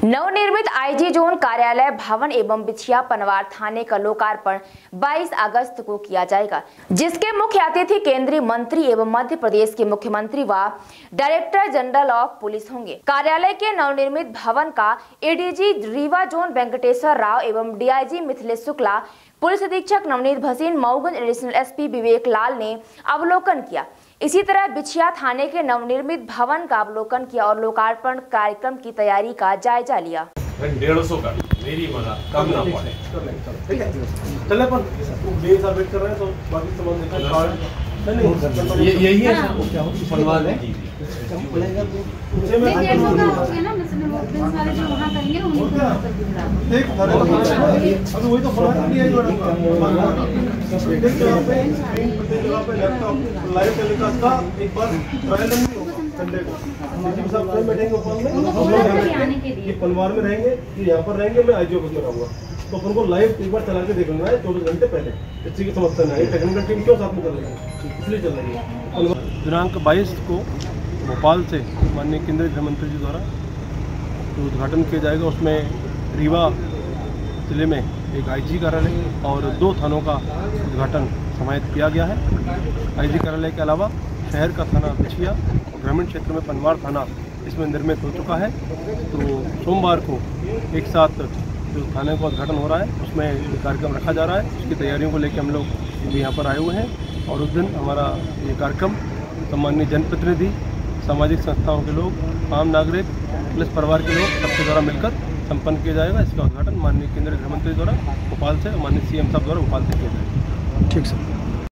नवनिर्मित IG zone कार्यालय भवन एवं बिछिया पनवार थाने का लोकार्पण 22 अगस्त को किया जाएगा, जिसके मुख्य अतिथि केंद्रीय मंत्री एवं मध्य प्रदेश के मुख्यमंत्री व डायरेक्टर जनरल ऑफ पुलिस होंगे। कार्यालय के नवनिर्मित भवन का एडीजी रीवा जोन वेंकटेश्वर राव एवं डीआईजी मिथिलेश शुक्ला, पुलिस अधीक्षक नवनीत भसीन, मऊगंज एडिशनल एसपी विवेक लाल ने अवलोकन किया। इसी तरह बिछिया थाने के नवनिर्मित भवन का अवलोकन किया और लोकार्पण कार्यक्रम की तैयारी का जायजा लिया। 150 का मेरी मना कम ना पड़े। चले पर मेरे साथ वेट कर रहे हैं तो बाकी सामान देखा कार्ड नहीं यही है क्या फनवाल है अभी वही तो फनवाल नहीं है जो लाइव टेलीकास्ट का एक बार ट्रायल नहीं होगा संडे को सब टाइम बैठेंगे पनवार में रहेंगे, यहाँ पर रहेंगे, मैं आईजीओ ऑफिस में रहूंगा, तो अपन को लाइव एक बार चला के देख लेना है 24 घंटे पहले। इस चीज की समस्या नहीं है, टेक्निकल टीम क्यों साथ में चल रही है, इसलिए चल रही है। दिनांक 22 को भोपाल से माननीय केंद्रीय गृह मंत्री जी द्वारा जो उद्घाटन किया जाएगा, उसमें रीवा जिले में एक आईजी कार्यालय और 2 थानों का उद्घाटन समाहित किया गया है। आईजी कार्यालय के अलावा शहर का थाना बिछिया, ग्रामीण क्षेत्र में पनवार थाना इसमें निर्मित हो चुका है। तो सोमवार को एक साथ जो थाने का उद्घाटन हो रहा है उसमें कार्यक्रम रखा जा रहा है। उसकी तैयारियों को लेकर हम लोग भी यहाँ पर आए हुए हैं और उस दिन हमारा ये कार्यक्रम सम्माननीय जनप्रतिनिधि, सामाजिक संस्थाओं के लोग, आम नागरिक, पुलिस परिवार के लोग सबके द्वारा मिलकर संपन्न किया जाएगा। इसका उद्घाटन माननीय केंद्रीय गृह मंत्री द्वारा भोपाल से, माननीय सीएम साहब द्वारा भोपाल से किया जाएगा। ठीक सर।